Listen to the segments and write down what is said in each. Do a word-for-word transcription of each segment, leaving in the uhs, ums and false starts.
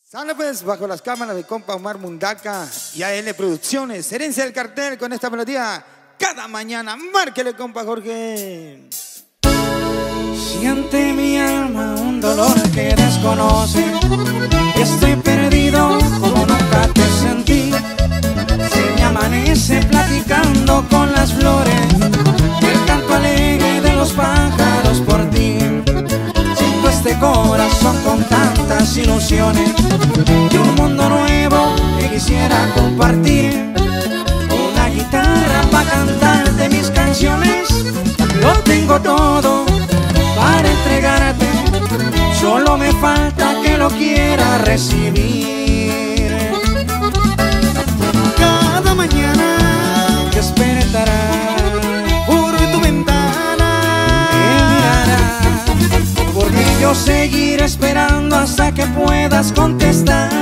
Sale pues bajo las cámaras de compa Omar Mundaca y A L Producciones, Herencia del Cartel, con esta melodía cada mañana. Márquele, compa Jorge. Siente mi alma un dolor que desconoce, y estoy perdido como nunca te sentí. Se me amanece platicando con las flores, el canto alegre de los pájaros por ti. Siento este corazón con tantas ilusiones y un mundo nuevo que quisiera compartir. Una guitarra para cantarte mis canciones, lo tengo todo para entregarte, solo me falta que lo quiera recibir. Cada mañana despertará por tu ventana, me mirará, porque yo seguiré esperando hasta que puedas contestar.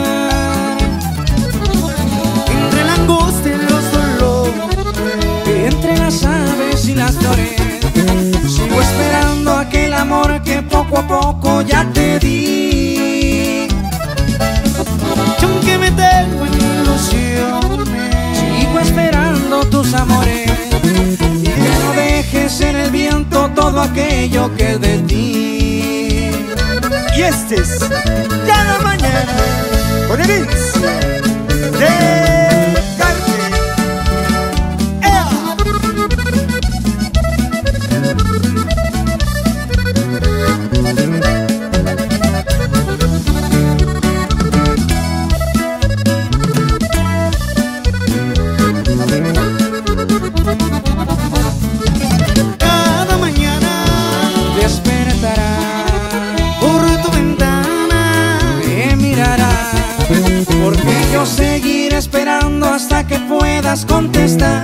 entre la angustia y los dolores, Entre las aves y las flores, sigo esperando aquel amor que poco a poco ya te di. y aunque me tengo en ilusiones, Sigo esperando tus amores, y que no dejes en el viento todo aquello que es de ti. Y este es cada mañana con Herencia del Cartel. ¡Ea! cada mañana Despertará, por tu ventana, me mirará, porque yo seguiré esperando hasta que puedas contestar.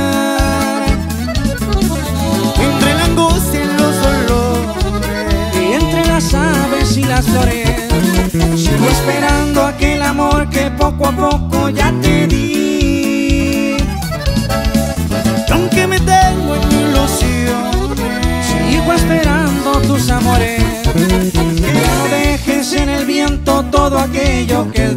entre la angustia y los dolores, Y entre las aves y las flores, sigo esperando aquel amor que poco a poco ya te di. y aunque me tengo en ilusiones, Sigo esperando tus amores, que no dejes en el viento todo aquello que es